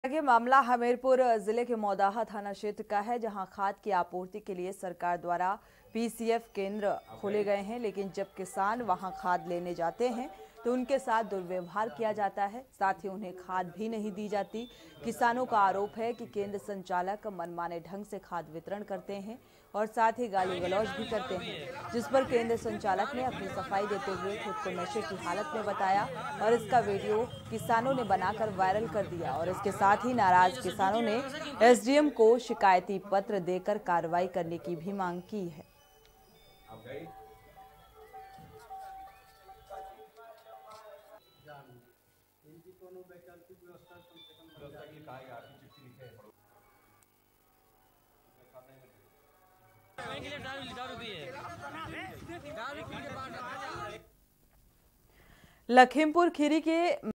ये मामला हमीरपुर जिले के मौदाहा थाना क्षेत्र का है, जहां खाद की आपूर्ति के लिए सरकार द्वारा पीसीएफ केंद्र खोले गए हैं, लेकिन जब किसान वहां खाद लेने जाते हैं तो उनके साथ दुर्व्यवहार किया जाता है। साथ ही उन्हें खाद भी नहीं दी जाती। किसानों का आरोप है कि केंद्र संचालक मनमाने ढंग से खाद वितरण करते हैं और साथ ही गाली गलौज भी करते हैं, जिस पर केंद्र संचालक ने अपनी सफाई देते हुए खुद को नशे की हालत में बताया और इसका वीडियो किसानों ने बनाकर वायरल कर दिया। और इसके साथ ही नाराज किसानों ने एसडीएम को शिकायती पत्र देकर कार्रवाई करने की भी मांग की है। लखीमपुर खीरी के